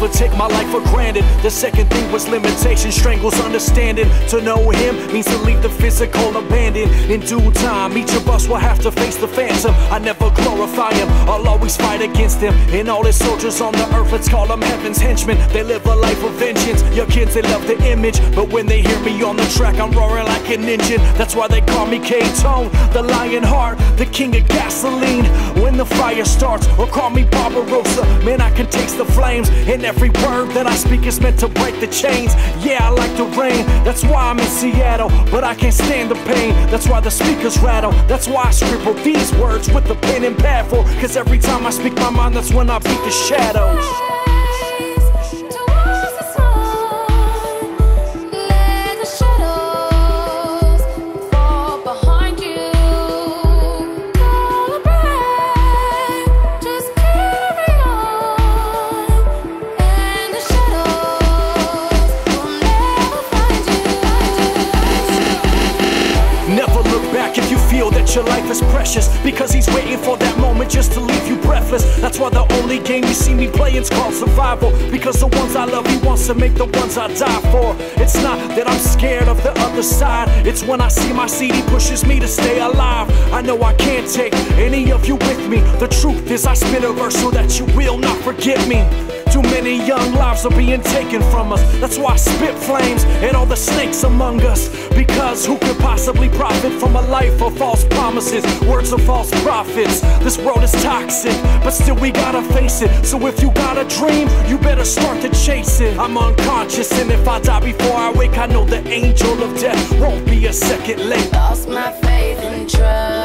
never take my life for granted. The second thing was limitation, strangles understanding. To know him means to leave the physical abandoned. In due time, each of us will have to face the phantom. I never glorify him, I'll always fight against him. And all his soldiers on the earth, let's call them heaven's henchmen. They live a life of vengeance. Your kids, they love the image, but when they hear me on the track, I'm roaring like an engine. That's why they call me K-Tone, the lion heart, the king of gasoline. When the fire starts, or call me Barbarossa, man, I can taste the flames. And every word that I speak is meant to break the chains. Yeah, I like the rain, that's why I'm in Seattle, but I can't stand the pain. That's why the speakers rattle, that's why I scribble these words with the pen and pad for. Cause every time I speak my mind, that's when I beat the shadows. If you feel that your life is precious, because he's waiting for that moment just to leave you breathless. That's why the only game you see me playing's called survival, because the ones I love, he wants to make the ones I die for. It's not that I'm scared of the other side, it's when I see my seed, he pushes me to stay alive. I know I can't take any of you with me. The truth is I spit a verse so that you will not forget me. Too many young lives are being taken from us. That's why I spit flames at all the snakes among us. Because who could possibly profit from a life of false promises, words of false prophets? This world is toxic, but still we gotta face it. So if you got a dream, you better start to chase it. I'm unconscious, and if I die before I wake, I know the angel of death won't be a second late. Lost my faith and trust.